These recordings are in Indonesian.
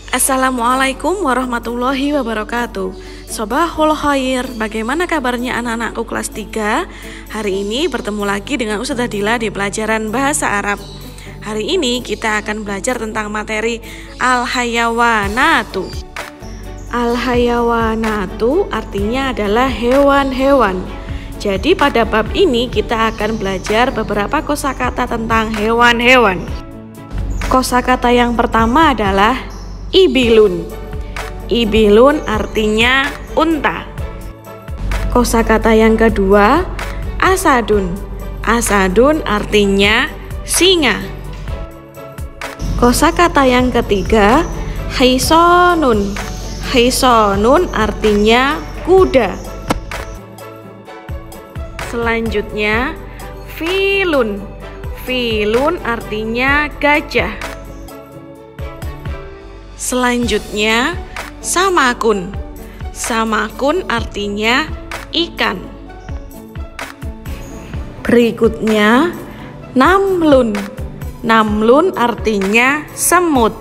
Assalamualaikum warahmatullahi wabarakatuh. Sobahul khair, bagaimana kabarnya anak-anakku kelas 3? Hari ini bertemu lagi dengan Ustazah Dila di pelajaran bahasa Arab. Hari ini kita akan belajar tentang materi al-hayawanatu. Al-hayawanatu artinya adalah hewan-hewan. Jadi pada bab ini kita akan belajar beberapa kosakata tentang hewan-hewan. Kosakata yang pertama adalah ibilun. Ibilun artinya unta. Kosakata yang kedua asadun. Asadun artinya singa. Kosakata yang ketiga hisonun. Hisonun artinya kuda. Selanjutnya filun. Filun artinya gajah. Selanjutnya samakun. Samakun artinya ikan. Berikutnya namlun. Namlun artinya semut.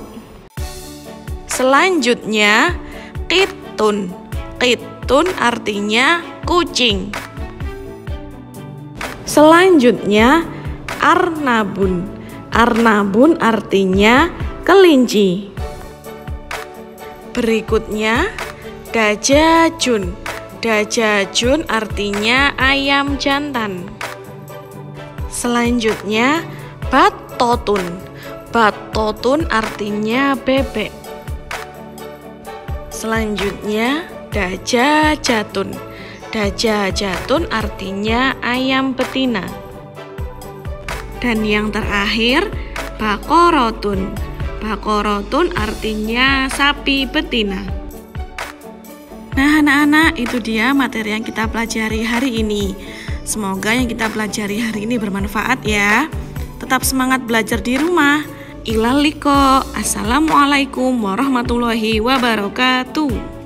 Selanjutnya qitun. Qitun artinya kucing. Selanjutnya arnabun. Arnabun artinya kelinci. Berikutnya dajajun. Dajajun artinya ayam jantan. Selanjutnya batotun. Batotun artinya bebek. Selanjutnya dajajatun. Dajajatun artinya ayam betina. Dan yang terakhir bakorotun. Bakorotun artinya sapi betina. Nah anak-anak, itu dia materi yang kita pelajari hari ini. Semoga yang kita pelajari hari ini bermanfaat ya. Tetap semangat belajar di rumah. Ilal liqa. Assalamualaikum warahmatullahi wabarakatuh.